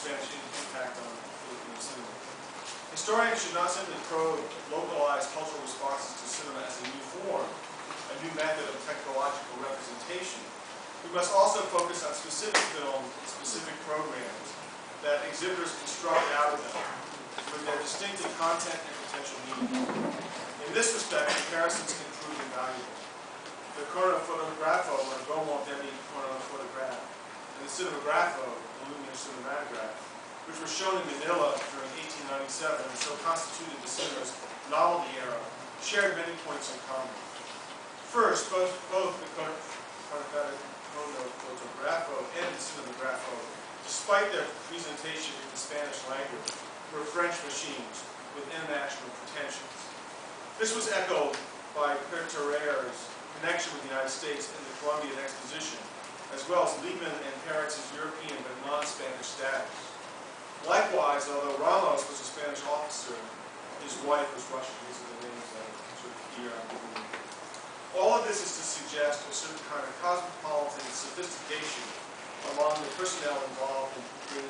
Spanish impact on Filipino cinema. Historians should not simply probe localized cultural responses to cinema as a new form, a new method of technological representation. We must also focus on specific films and specific programs that exhibitors construct out of them with their distinctive content and potential meaning. In this respect, comparisons can prove invaluable. The Chronofotografo, or Gomo demi Chronofotograph, and the Cinematografo, the Lumiere Cinematograph, which were shown in Manila during 1897 and so constituted the cinema's novelty era, shared many points in common. First, both the Chronofotografo and the Cinematografo, despite their presentation in the Spanish language, were French machines with international pretensions. This was echoed by Perturer's connection with the United States and the Columbian Exposition, as well as Liebman and Peretz's European but non-Spanish status. Likewise, although Ramos was a Spanish officer, his wife was Russian. These are the names that are sort of here I'm giving you. All of this is to suggest a certain kind of cosmopolitan sophistication among the personnel involved in creating